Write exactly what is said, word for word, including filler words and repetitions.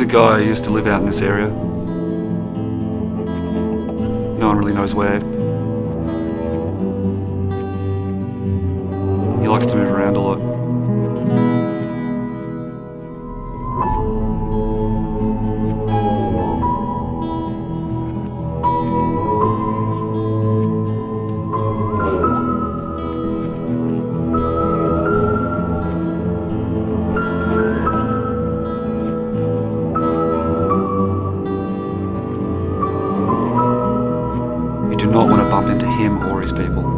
guy who used to live out in this area. No one really knows where. He likes to move around a lot. You do not want to bump into him or his people.